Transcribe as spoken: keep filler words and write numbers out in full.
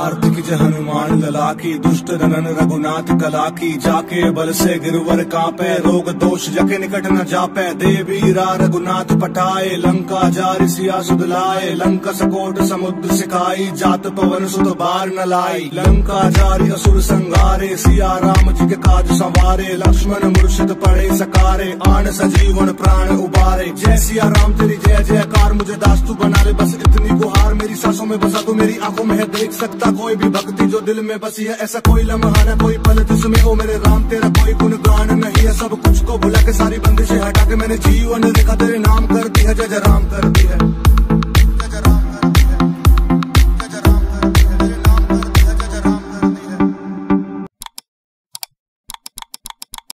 आरती की जय हनुमान लला की, दुष्ट रनन रघुनाथ कला की, जाके बल से गिरवर कांपे, रोग दोष जके निकट न जापे, देवीरा रघुनाथ पटाए, लंका जारि सिया सुदलाए, लंका सकोट समुद्र सिखाई, जात पवन सुत बार न लाई, लंका जारि असुर संगारे, सिया राम जी के काज संवारे, लक्ष्मण मुर्शिद पड़े सकारे, आन सजीवन प्राण उबारे, जय सिया राम तेरी जय जयकार, मुझे दास तू बना ले बस इतनी गुहार, मेरी सांसों में बसा तू मेरी आंखों में है, देख सकता कोई भी भक्ति जो दिल में बसी है, ऐसा कोई लम्हा न कोई पल जिसमें ओ मेरे राम तेरा कोई गुणगान नहीं है, सब कुछ को भुला के सारी बंदिशें हटा के मैंने जीवन देखा, तेरे नाम कर दी है, जय जय राम कर दी है।